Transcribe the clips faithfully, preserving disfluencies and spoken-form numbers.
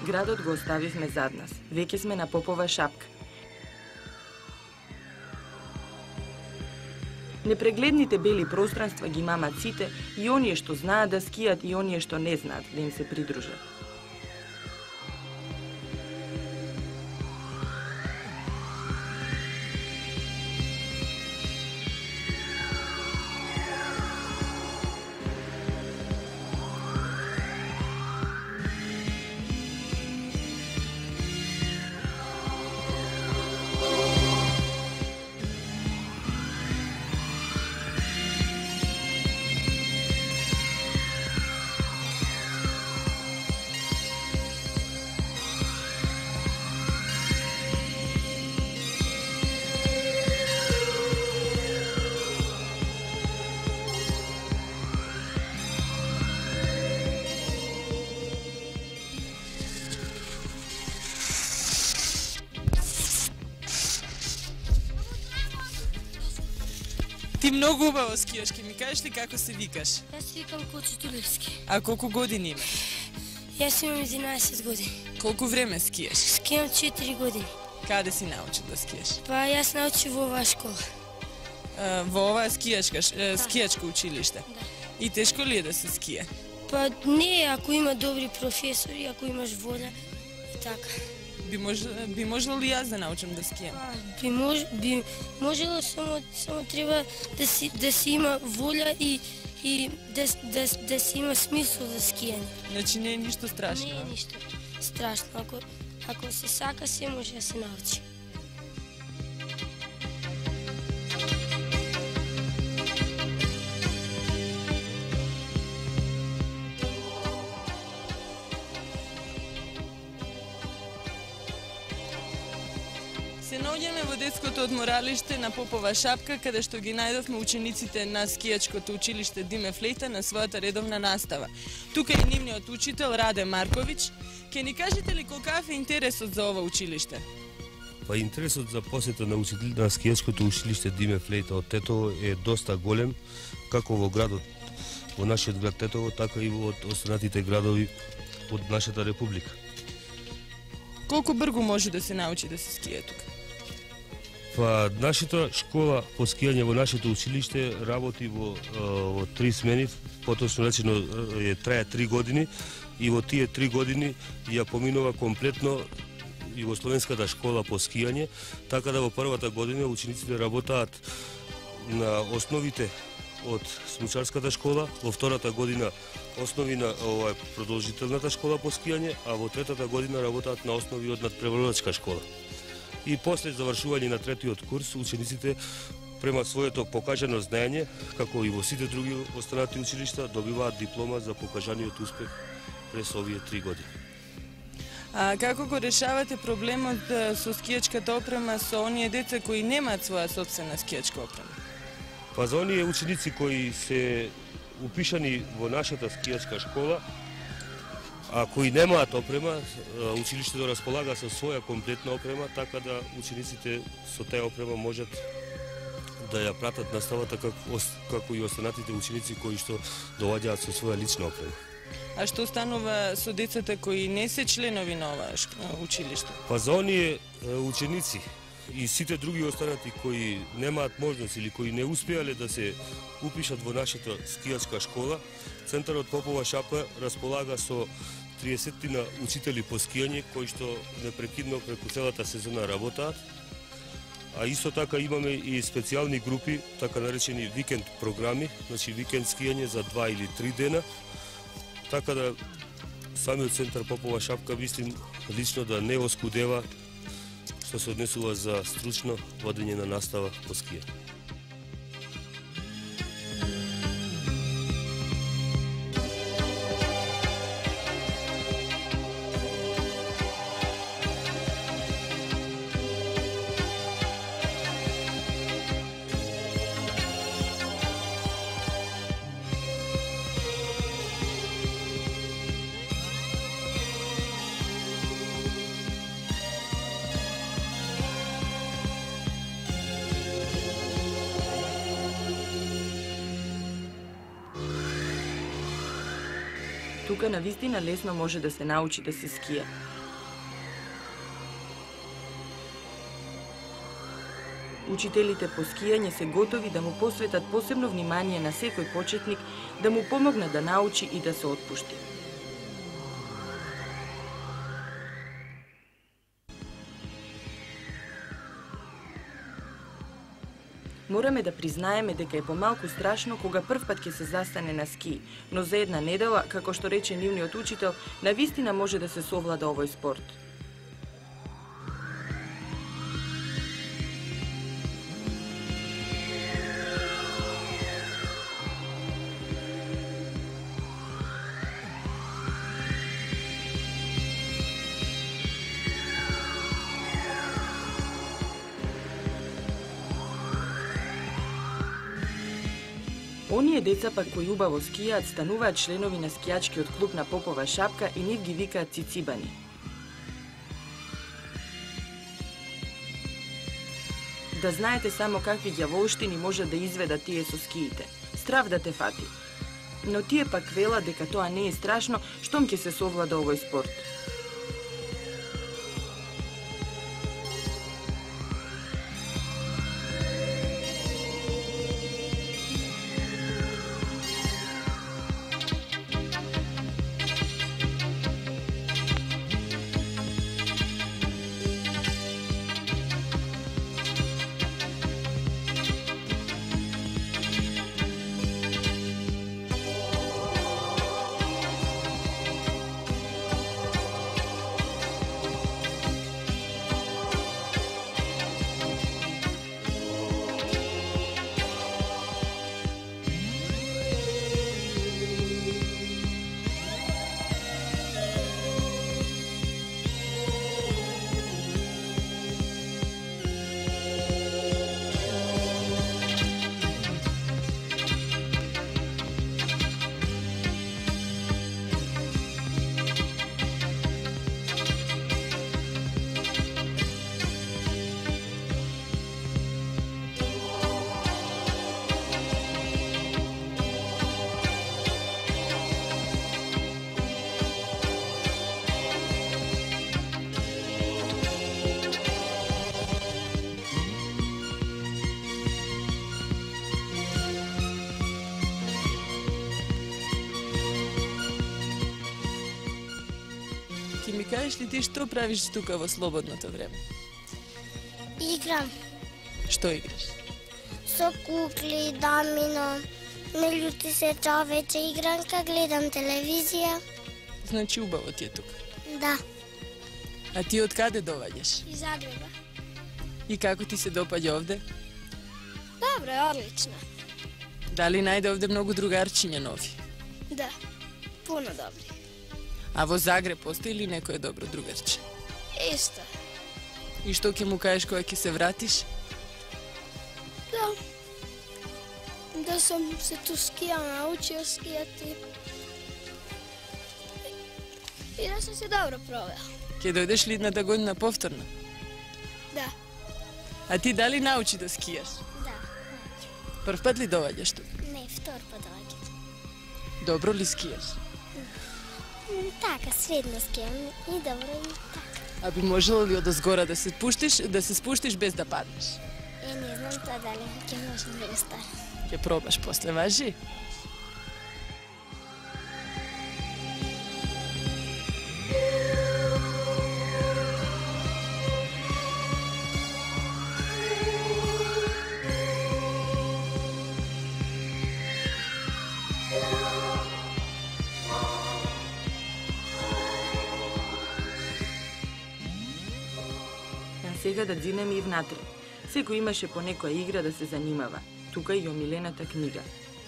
Градот го оставивме зад нас. Веќе сме на Попова шапка. Непрегледните бели пространства ги мамат сите, и оние што знаат да скијат и оние што не знаат да им се придружат. Ти многу убаво скијаш, ке ми кажеш ли како се викаш? Јас се викам Кочо Тулевски. А колку години имаш? Јас имам единаесет години. Колку време скијаш? Скијам четири години. Каде си научил да скијаш? Па јас научив во оваа школа. А, во оваа скијачка, скијачко училиште? Да. И тешко ли е да се ские? Па не, ако има добри професори, ако имаш воля и така. Би, мож, би можела ли јас да научам да скијам? Па, би, мож, би можело, само, само треба да си, да си има воля и, и да, да, да си има смисол за скијање. Значи не е ништо страшно? Не е ништо страшно. Ако, ако се сака, се може да се научи. Се наоѓаме во детското одморалиште на Попова шапка, каде што ги најдовме учениците на скијачкото училиште Диме Флејта на својата редовна настава. Тука е нивниот учител Раде Марковиќ. Ке ни кажете ли колкав е интересот за ова училиште? Па интересот за посета на учител на скијачкото училиште Диме Флејта од Тетово е доста голем, како во градот, во нашиот град Тетово, така и во останатите градови од нашата република. Колку брзо може да се научи да се ские тука? Па нашата школа по скијање во нашето училиште работи во, во три смени, поточно речено е трае три години, и во тие три години ја поминува комплетно југословенската школа по скијање, така да во првата година учениците работаат на основите од смучарската школа, во втората година основи на ова продолжителната школа по скијање, а во третата година работаат на основи од надпреварувачка школа. И после завршување на третиот курс, учениците према своето покажано знаење, како и во сите други останати училишта, добиваат диплома за покажаниот успех през овие три години. А како го решавате проблемот со скијачката опрема со оние деца кои немаат своја сопствена скијачка опрема? Па за оние ученици кои се упишани во нашата скијачка школа, а кои немаат опрема, училиштето располага со своја комплетна опрема, така да учениците со таа опрема можат да ја пратат наставата како, како и останатите ученици кои што доаѓаат со своја лична опрема. А што станува со децата кои не се членови на ова училиште? Па за оние ученици и сите други останати кои немаат можност или кои не успеале да се упишат во нашата скијачка школа, Центарот Попова шапка располага со триесеттина учители по скијање кои што непрекидно преку целата сезона работаат. А исто така имаме и специјални групи, така наречени викенд програми, значи викенд скијање за два или три дена. Така да самиот Центар Попова шапка мислим лично да не оскудева што се однесува за стручно водење на настава по скијање. Тука навистина лесно може да се научи да се скија. Учителите по скијање се готови да му посветат посебно внимание на секој почетник, да му помогнат да научи и да се отпушти. Мораме да признаеме дека е помалку страшно кога прв пат ќе се застане на ски, но за една недела, како што рече нивниот учител, навистина може да се совлада овој спорт. Оние деца пак кои убаво скијаат стануваат членови на скијачкиот клуб на Попова шапка и нив ги викаат цицибани. Да знаете само какви ѓаволштини можат да изведат тие со скиите. Страв да те фати. Но тие пак велат дека тоа не е страшно, штом ќе се совлада овој спорт. Ки ми кажеш ли ти што правиш тука во слободното време? Играм Што играш? со кукли, дамино, не љути се човече, игранка, гледам телевизија. Значи убаво ти е тука. Да, А ти од каде доаѓаш? из Загреба. И како ти се допаѓа овде? Добро, одлично. Дали најде овде многу другарчиња нови? Да, пуно добри. А во Загреб постои ли некое добро другарче? Исто. И што ќе му кажеш кога ќе се вратиш? Да. Да сум се ту скија, научио скијати. И да сум се добро провел. Ќе дојдеш ли едната година повторно? Да, А ти дали научи да скијаш? да. Прв пат ли доаѓаш тука? Не, втор пат доаѓам. Добро ли скијаш? Така, средно скијам и добро и така. А би можело ли одозгора да се пуштиш, да се спуштиш без да паднеш? Е, не знам тоа дали ќе можам да го старам. Ќе пробаш после, важи? Сега да дзинеме и внатре. Секој имаше по некоја игра да се занимава. Тука и омилената книга.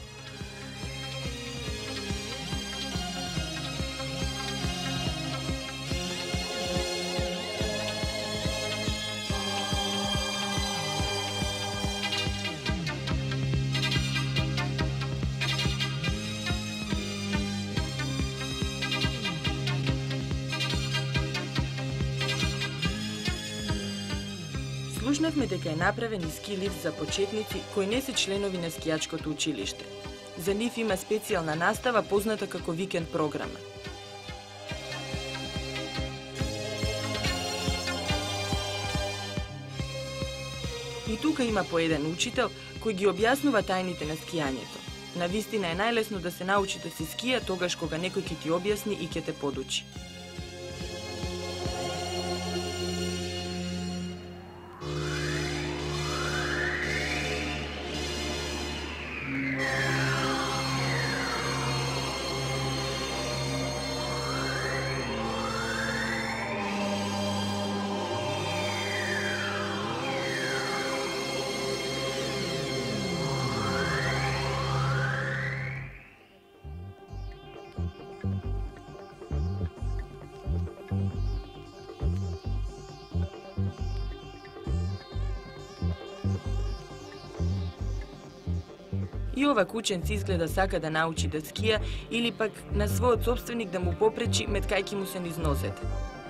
Слушнавме дека е направен и ски лифт за почетници кои не се членови на скијачкото училиште. За нив има специјална настава позната како викенд програма. И тука има по еден учител кој ги објаснува тајните на скијањето. Навистина е најлесно да се научи да се скија тогаш кога некој ќе ти објасни и ќе те подучи. И овак ученец изгледа сака да научи да скија или пак на својот сопственик да му попречи меткајќи му се низ нозете.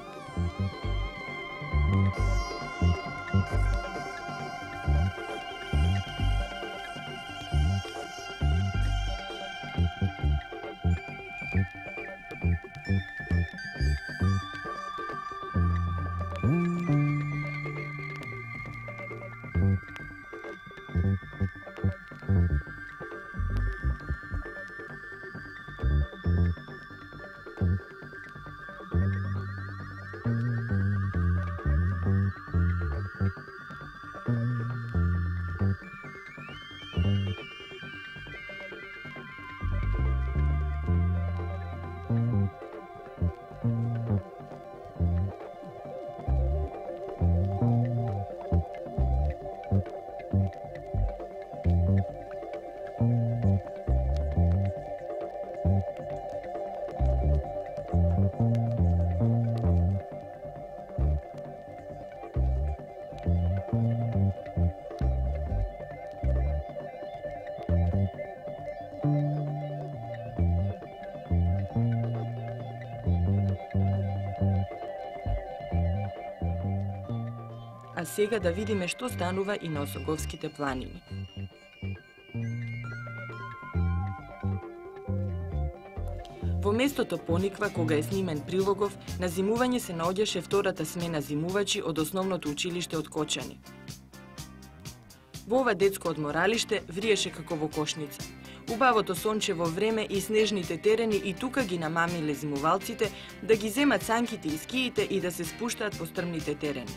А сега да видиме што станува и на Осоговските планини. Во местото пониква кога е снимен прилогов, на зимување се наоѓаше втората смена зимувачи од основното училиште од Кочани. Во ова детско одморалиште вриеше како во кошница. Убавото сончево време и снежните терени и тука ги намамиле зимувалците да ги земат санките и скиите и да се спуштаат по стрмните терени.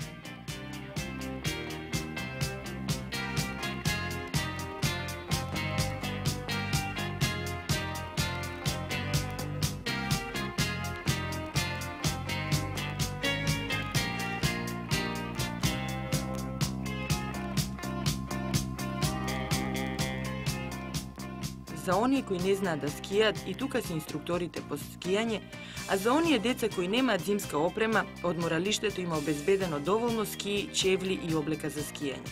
За оние кои не знаат да скијат, и тука се инструкторите по скијање, а за оние деца кои немаат зимска опрема, одморалиштето има обезбедено доволно скии, чевли и облека за скијање.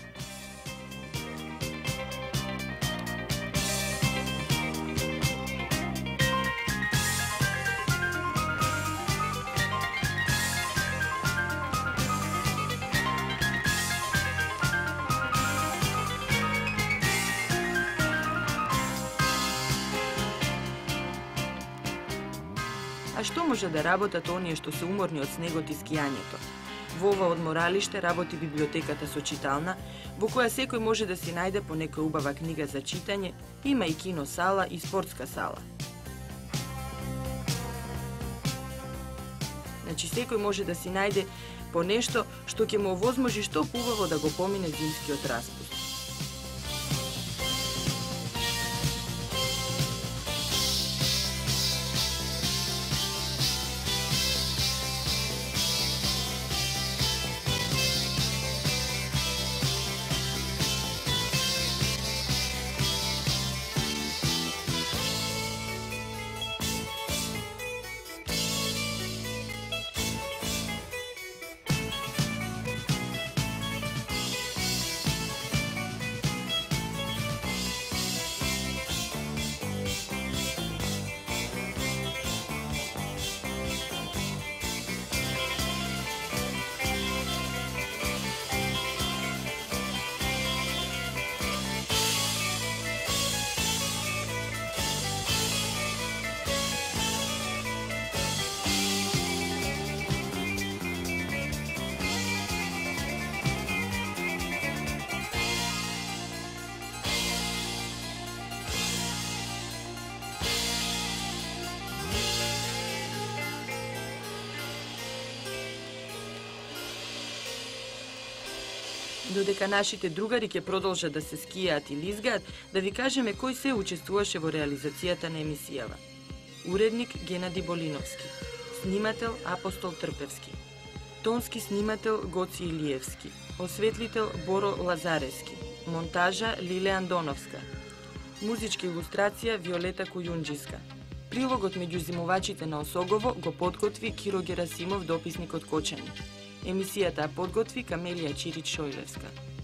А што може да работат оние што се уморни од снегот и скијањето? Во ова одморалиште работи библиотеката со читална, во која секој може да си најде по некоја убава книга за читање, има и кино сала и спортска сала. Значи секој може да си најде по нешто што ќе му овозможи што поубаво да го помине зимскиот распуст. Додека нашите другари ќе продолжат да се скијаат и лизгаат, да ви кажеме кој се учествуваше во реализацијата на емисијава. Уредник Геннади Болиновски, снимател Апостол Трпевски, тонски снимател Гоци Илиевски, осветлител Боро Лазарески, монтажа Лиле Андоновска, музичка илустрација Виолета Кујунџиска. Прилогот меѓу зимувачите на Осогово го подготви Киро Герасимов, дописник од Кочани. Емисијата подготви Камелија Чирич Шојлевска.